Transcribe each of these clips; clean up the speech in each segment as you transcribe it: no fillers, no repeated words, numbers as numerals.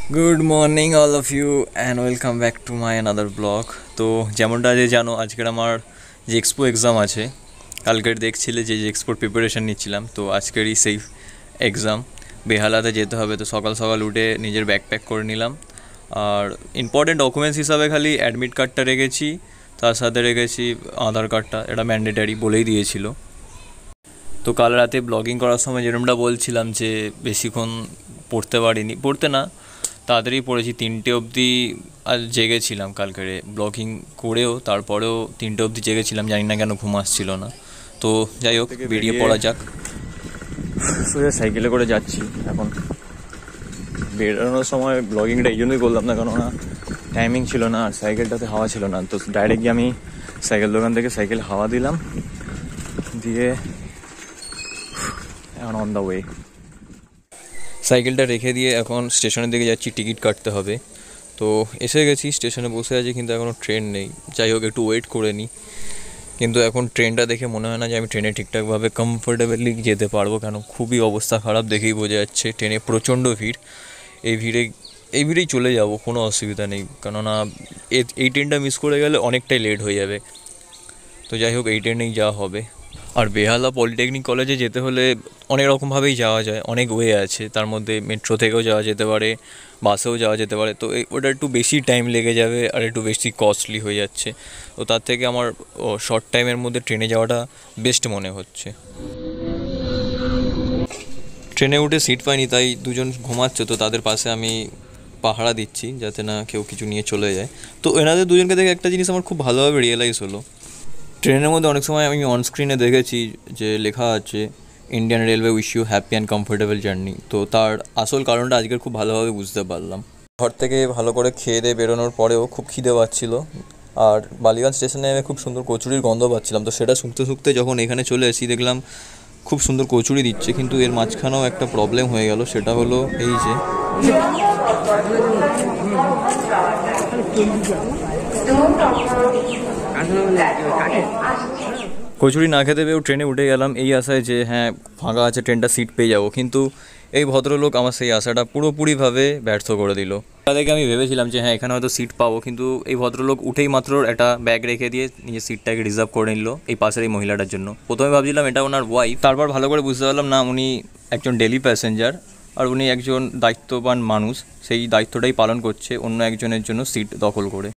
Good morning all of you and welcome back to my another blog. তো যেমনটা যে জানো, আজকের আমার যে এক্সপো এক্সাম আছে, কালকের দেখছিলে যে এক্সপোর প্রিপারেশান নিচ্ছিলাম, তো আজকেরই সেই এক্সাম। বেহালাতে যেতে হবে, তো সকাল সকাল উঠে নিজের ব্যাগ প্যাক করে নিলাম। আর ইম্পর্টেন্ট ডকুমেন্টস হিসাবে খালি অ্যাডমিট কার্ডটা রেখেছি, তার সাথে রেখেছি আধার কার্ডটা, এটা ম্যান্ডেটারি বলেই দিয়েছিল। তো কাল রাতে ব্লগিং করার সময় যেরকমটা বলছিলাম যে বেশিক্ষণ পড়তে না, তাড়াতাড়ি পড়েছি, 3টে অবধি আর জেগেছিলাম কালকেরে ব্লগিং করেও, তারপরেও 3টে অবধি জেগেছিলাম, জানি না কেন ঘুম আসছিল না। তো যাই হোক, বেরিয়ে পড়া যাক। সোজা সাইকেলে করে যাচ্ছি এখন। বেরোনোর সময় ব্লগিংটা এই জন্যই করলাম না, কেননা টাইমিং ছিল না আর সাইকেলটাতে হাওয়া ছিল না। তো ডাইরেক্ট গিয়ে আমি সাইকেল দোকান থেকে সাইকেল হাওয়া দিলাম, দিয়ে এখন অন দ্য ওয়ে। সাইকেলটা রেখে দিয়ে এখন স্টেশনের দিকে যাচ্ছি, টিকিট কাটতে হবে। তো এসে গেছি, স্টেশনে বসে আছি, কিন্তু এখনও ট্রেন নেই। যাই হোক, একটু ওয়েট করে নিই। কিন্তু এখন ট্রেনটা দেখে মনে হয় না যে আমি ট্রেনে ঠিকঠাকভাবে কমফোর্টেবলি যেতে পারবো, কেন খুবই অবস্থা খারাপ, দেখেই বোঝা যাচ্ছে। ট্রেনে প্রচণ্ড ভিড়, এই ভিড়েই চলে যাব, কোনো অসুবিধা নেই, কেননা এই ট্রেনটা মিস করে গেলে অনেকটাই লেট হয়ে যাবে। তো যাই হোক, এই ট্রেনেই যাওয়া হবে। আর বেহালা পলিটেকনিক কলেজে যেতে হলে অনেক রকমভাবেই যাওয়া যায়, অনেক ওয়ে আছে, তার মধ্যে মেট্রো থেকেও যাওয়া যেতে পারে, বাসেও যাওয়া যেতে পারে। তো ওটা একটু বেশি টাইম লেগে যাবে আর একটু বেশি কস্টলি হয়ে যাচ্ছে। তো তার থেকে আমার শর্ট টাইমের মধ্যে ট্রেনে যাওয়াটা বেস্ট মনে হচ্ছে। ট্রেনে উঠে সিট পাইনি, তাই দুজন ঘুমাচ্ছে, তো তাদের পাশে আমি পাহারা দিচ্ছি যাতে না কেউ কিছু নিয়ে চলে যায়। তো এনাদের দুজনকে দেখে একটা জিনিস আমার খুব ভালোভাবে রিয়েলাইজ হলো। ট্রেনের মধ্যে অনেক সময় আমি অনস্ক্রিনে দেখেছি যে লেখা আছে Indian railway wish you happy and comfortable journey. তো তার আসল কারণটা আজকের খুব ভালোভাবে বুঝতে পারলাম। ঘর থেকে ভালো করে খেয়ে দিয়ে বেরোনোর পরেও খুব খিদে পাচ্ছিল, আর বালিগঞ্জ স্টেশনে আমি খুব সুন্দর কচুরির গন্ধ পাচ্ছিলাম। তো সেটা শুকতে শুকতে যখন এখানে চলে এসেছি, দেখলাম খুব সুন্দর কচুরি দিচ্ছে, কিন্তু এর মাঝখানেও একটা প্রবলেম হয়ে গেল। সেটা হলো এই যে কচুরি না খেতে পেয়েও ট্রেনে উঠে গেলাম এই আশায় যে হ্যাঁ ফাঁকা আছে, ট্রেনটা সিট পেয়ে যাবো। কিন্তু এই ভদ্রলোক আমার সেই আশাটা পুরোপুরিভাবে ব্যর্থ করে দিল। তাদেরকে আমি ভেবেছিলাম যে হ্যাঁ এখানে হয়তো সিট পাবো, কিন্তু এই ভদ্রলোক উঠেই মাত্র একটা ব্যাগ রেখে দিয়ে নিজের সিটটাকে রিজার্ভ করে নিল এই পাশের এই মহিলাটার জন্য। প্রথমে ভাবছিলাম এটা ওনার ওয়াইফ, তারপর ভালো করে বুঝতে পারলাম না, উনি একজন ডেলি প্যাসেঞ্জার, আর উনি একজন দায়িত্ববান মানুষ, সেই দায়িত্বটাই পালন করছে অন্য একজনের জন্য সিট দখল করে।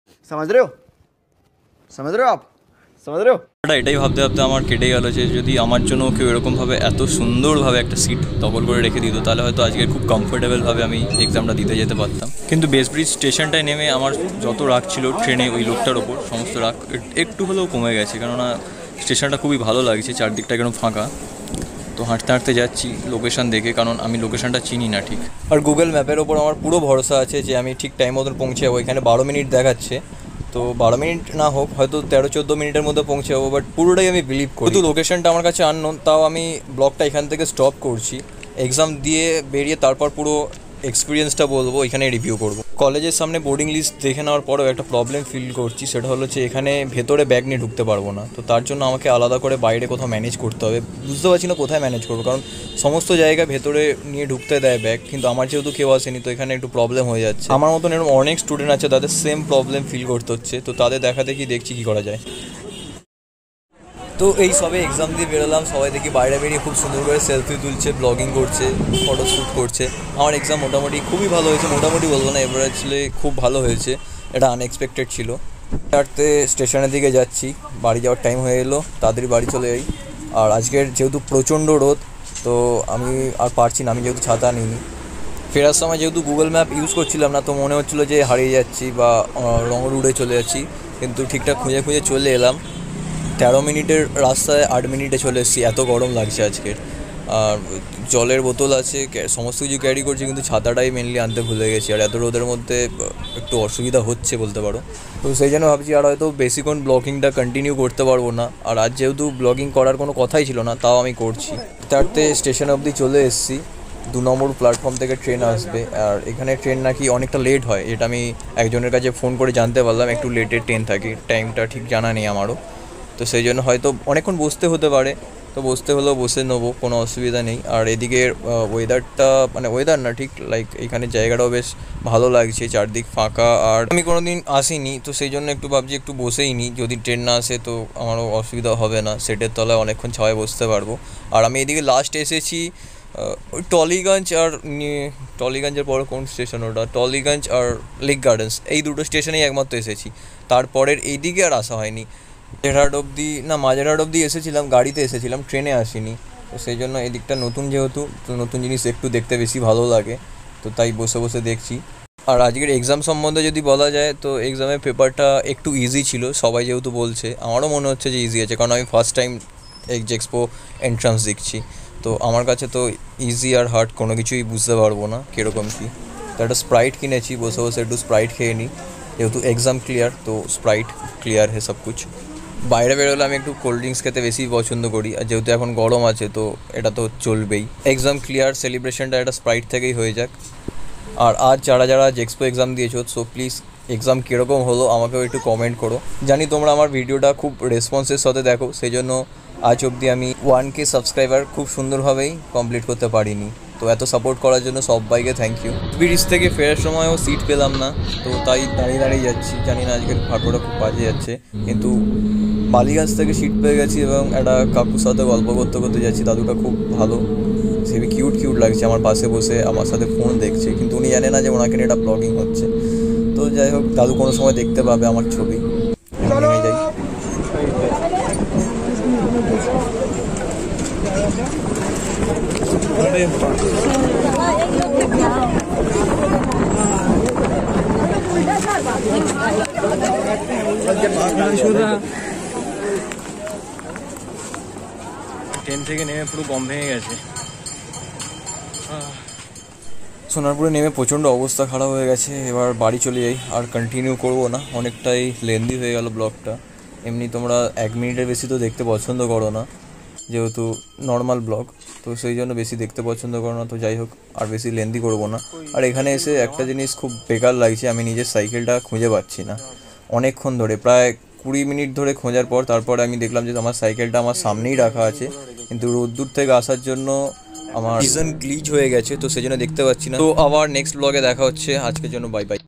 এটাই ভাবতে ভাবতে আমার কেটে গেল যে যদি আমার জন্য কেউ এরকমভাবে এত সুন্দরভাবে একটা সিট দখল করে রেখে দিত, তাহলে হয়তো আজকে খুব কমফোর্টেবলভাবে আমি এক্সামটা দিতে যেতে পারতাম। কিন্তু বেসব্রিজ স্টেশনটায় নেমে আমার যত রাগ ছিল ট্রেনে ওই লোকটার ওপর, সমস্ত রাগ একটু হলেও কমে গেছে, কেননা স্টেশনটা খুবই ভালো লাগছে, চারদিকটা কেন ফাঁকা। তো হাঁটতে হাঁটতে যাচ্ছি লোকেশান দেখে, কারণ আমি লোকেশানটা চিনি না ঠিক। আর গুগল ম্যাপের ওপর আমার পুরো ভরসা আছে যে আমি ঠিক টাইম মতন পৌঁছে যাবো। এখানে 12 মিনিট দেখাচ্ছে, তো 12 মিনিট না হোক, হয়তো 13-14 মিনিটের মধ্যে পৌঁছে যাবো, বাট পুরোটাই আমি বিলিভ করি। কিন্তু লোকেশনটা আমার কাছে আননোন, তাও আমি ব্লগটা এখান থেকে স্টপ করছি। এক্সাম দিয়ে বেরিয়ে তারপর পুরো এক্সপিরিয়েন্সটা বলবো, এখানে রিভিউ করবো। কলেজের সামনে বোর্ডিং লিস্ট দেখে নেওয়ার পরেও একটা প্রবলেম ফিল করছি, সেটা হলো যে এখানে ভেতরে ব্যাগ নিয়ে ঢুকতে পারবো না। তো তার জন্য আমাকে আলাদা করে বাইরে কোথাও ম্যানেজ করতে হবে। বুঝতে পারছি না কোথায় ম্যানেজ করবো, কারণ সমস্ত জায়গায় ভেতরে নিয়ে ঢুকতে দেয় ব্যাগ, কিন্তু আমার যেহেতু কেউ আসেনি, তো এখানে একটু প্রবলেম হয়ে যাচ্ছে। আমার মতন এরকম অনেক স্টুডেন্ট আছে, তাদের সেম প্রবলেম ফিল করতে হচ্ছে, তো তাদের দেখা দেখি দেখছি কী করা যায়। তো এই সবে এক্সাম দিয়ে বেরোলাম, সবাই দেখি বাইরে বেরিয়ে খুব সুন্দর করে সেলফি তুলছে, ব্লগিং করছে, ফটোশ্যুট করছে। আমার এক্সাম মোটামুটি খুবই ভালো হয়েছে, মোটামুটি বলবো না, এভারেজলি খুব ভালো হয়েছে, এটা আনএক্সপেক্টেড ছিল। হাঁটতে স্টেশনের দিকে যাচ্ছি, বাড়ি যাওয়ার টাইম হয়ে এলো, তাড়াতাড়ি বাড়ি চলে যাই। আর আজকের যেহেতু প্রচণ্ড রোদ, তো আমি আর পারছি না, আমি যেহেতু ছাতা নিইনি। ফেরার সময় যেহেতু গুগল ম্যাপ ইউজ করছিলাম না, তো মনে হচ্ছিলো যে হারিয়ে যাচ্ছি বা রং রুটে চলে যাচ্ছি, কিন্তু ঠিকঠাক খুঁজে খুঁজে চলে এলাম। 13 মিনিটের রাস্তায় 8 মিনিটে চলে এসেছি, এত গরম লাগছে আজকের। আর জলের বোতল আছে, সমস্ত কিছু ক্যারি করছি, কিন্তু ছাতাটাই মেনলি আনতে ভুলে গেছি, আর এত রোদের মধ্যে একটু অসুবিধা হচ্ছে বলতে পারো। তো সেই জন্য ভাবছি আর হয়তো বেশিক্ষণ ব্লগিংটা কন্টিনিউ করতে পারবো না। আর আজ যেহেতু ব্লগিং করার কোনো কথাই ছিল না, তাও আমি করছি। তারতে স্টেশন অবধি চলে এসেছি, 2 নম্বর প্ল্যাটফর্ম থেকে ট্রেন আসবে, আর এখানে ট্রেন নাকি অনেকটা লেট হয়, এটা আমি একজনের কাছে ফোন করে জানতে পারলাম, একটু লেটের ট্রেন থাকে, টাইমটা ঠিক জানা নেই আমারও। তো সেই জন্য হয়তো অনেকক্ষণ বসতে হতে পারে, তো বসতে হলেও বসে নেবো, কোনো অসুবিধা নেই। আর এদিকের ওয়েদারটা মানে ওয়েদার না ঠিক লাইক এখানে জায়গাটাও বেশ ভালো লাগছে, চারদিক ফাঁকা। আর আমি কোনো দিন আসিনি তো সেই জন্য একটু ভাবছি একটু বসেই নিই, যদি ট্রেন না আসে তো আমারও অসুবিধা হবে না, সেটের তলায় অনেকক্ষণ ছাওয়ায় বসতে পারবো। আর আমি এদিকে লাস্ট এসেছি ওই টলিগঞ্জ আর টলিগঞ্জের পরে কোন স্টেশন ওটা, টলিগঞ্জ আর লেক গার্ডেন্স, এই দুটো স্টেশনেই একমাত্র এসেছি। তারপরের এইদিকে আর আসা হয়নি। মাঝেরহাট অবধি না, মাঝেরহাট অবধি এসেছিলাম, গাড়িতে এসেছিলাম, ট্রেনে আসিনি। তো সেই জন্য এদিকটা নতুন, যেহেতু তো নতুন জিনিস একটু দেখতে বেশি ভালো লাগে, তো তাই বসে বসে দেখছি। আর আজকের এক্সাম সম্বন্ধে যদি বলা যায় তো এক্সামের পেপারটা একটু ইজি ছিল, সবাই যেহেতু বলছে আমারও মনে হচ্ছে যে ইজি আছে, কারণ আমি ফার্স্ট টাইম এক্সপো এন্ট্রান্স দিচ্ছি। তো আমার কাছে তো ইজি আর হার্ড কোনো কিছুই বুঝতে পারবো না কীরকম কী। তো একটা স্প্রাইট কিনেছি, বসে বসে একটু স্প্রাইট খেয়ে নিই, যেহেতু এক্সাম ক্লিয়ার তো স্প্রাইট ক্লিয়ার হে সব কুছ। বাইরে বেরোলে আমি একটু কোল্ড ড্রিঙ্কস খেতে বেশি পছন্দ করি, আর যেহেতু এখন গরম আছে তো এটা তো চলবেই। এক্সাম ক্লিয়ার সেলিব্রেশনটা একটা স্প্রাইট থেকেই হয়ে যাক। আর আজ যারা যারা এক্সপো এক্সাম দিয়েছো সো প্লিজ এক্সাম কীরকম হলো আমাকেও একটু কমেন্ট করো। জানি তোমরা আমার ভিডিওটা খুব রেসপন্সের সাথে দেখো, সেই জন্য আজ অবধি আমি 1K সাবস্ক্রাইবার খুব সুন্দরভাবেই কমপ্লিট করতে পারিনি। তো এত সাপোর্ট করার জন্য সবাইকে থ্যাংক ইউ। ব্রিজ থেকে ফেরার সময়ও সিট পেলাম না, তো তাই দাঁড়িয়ে দাঁড়িয়ে যাচ্ছি। জানি না আজকের ভাগ্যটা খুব বাজে যাচ্ছে, কিন্তু বালিগঞ্জ থেকে সিট পেয়ে গেছি এবং একটা কাকুর সাথে গল্প করতে করতে যাচ্ছি। দাদুটা খুব ভালো, সেবি কিউট কিউট লাগছে, আমার পাশে বসে আমার সাথে ফোন দেখছে, কিন্তু উনি জানে না যে ওনাকে নিয়ে এটা ব্লগিং হচ্ছে। তো যাই হোক, দাদু কোনো সময় দেখতে পাবে আমার ছবি। নেমে যাই। ট্রেন থেকে নেমে পুরো গম ভেঙে গেছে। সোনারপুরে নেমে প্রচণ্ড অবস্থা খারাপ হয়ে গেছে। এবার বাড়ি চলে যাই, আর কন্টিনিউ করবো না, অনেকটাই লেন্দি হয়ে গেল ব্লগটা। এমনি তোমরা 1 মিনিটের বেশি তো দেখতে পছন্দ করো না, যেহেতু নর্মাল ব্লগ, তো সেই জন্য বেশি দেখতে পছন্দ করো না। তো যাই হোক, আর বেশি লেন্দি করবো না। আর এখানে এসে একটা জিনিস খুব বেকার লাগছে, আমি নিজের সাইকেলটা খুঁজে পাচ্ছি না অনেকক্ষণ ধরে, প্রায় 20 মিনিট ধরে খোঁজার পর তারপরে আমি দেখলাম যে আমার সাইকেলটা আমার সামনেই রাখা আছে, কিন্তু রোদ্দুর থেকে আসার জন্য আমার ভিশন গ্লিচ হয়ে গেছে, তো সেই জন্য দেখতে পাচ্ছি না। তো আবার নেক্সট ব্লগে দেখা হচ্ছে, আজকের জন্য বাই বাই।